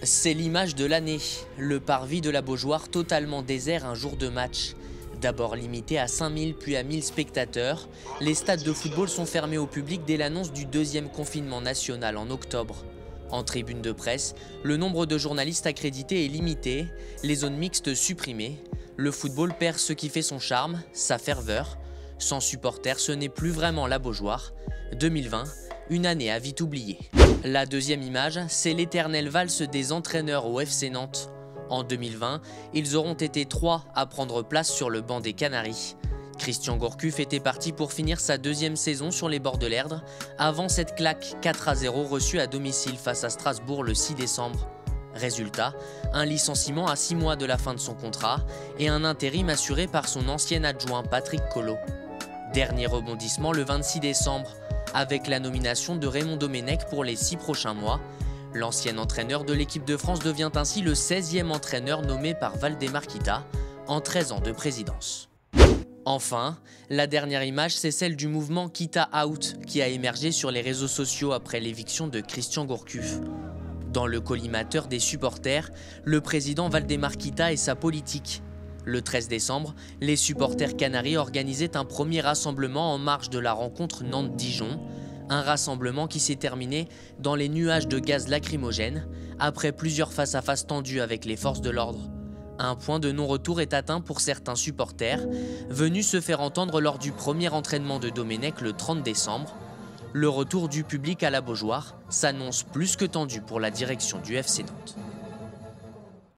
C'est l'image de l'année, le parvis de la Beaujoire totalement désert un jour de match. D'abord limité à 5000 puis à 1000 spectateurs, les stades de football sont fermés au public dès l'annonce du deuxième confinement national en octobre. En tribune de presse, le nombre de journalistes accrédités est limité, les zones mixtes supprimées. Le football perd ce qui fait son charme, sa ferveur. Sans supporters, ce n'est plus vraiment la Beaujoire. 2020, une année à vite oublier. La deuxième image, c'est l'éternelle valse des entraîneurs au FC Nantes. En 2020, ils auront été 3 à prendre place sur le banc des Canaries. Christian Gourcuff était parti pour finir sa deuxième saison sur les bords de l'Erdre, avant cette claque 4-0 reçue à domicile face à Strasbourg le 6 décembre. Résultat, un licenciement à 6 mois de la fin de son contrat et un intérim assuré par son ancien adjoint Patrick Collot. Dernier rebondissement le 26 décembre, avec la nomination de Raymond Domenech pour les 6 prochains mois. L'ancien entraîneur de l'équipe de France devient ainsi le 16e entraîneur nommé par Valdemar Kita en 13 ans de présidence. Enfin, la dernière image, c'est celle du mouvement Kita Out qui a émergé sur les réseaux sociaux après l'éviction de Christian Gourcuff. Dans le collimateur des supporters, le président Valdemar Kita et sa politique. Le 13 décembre, les supporters canaris organisaient un premier rassemblement en marge de la rencontre Nantes-Dijon, un rassemblement qui s'est terminé dans les nuages de gaz lacrymogène après plusieurs face-à-face tendus avec les forces de l'ordre. Un point de non-retour est atteint pour certains supporters, venus se faire entendre lors du premier entraînement de Domenech le 30 décembre. Le retour du public à la Beaujoire s'annonce plus que tendu pour la direction du FC Nantes.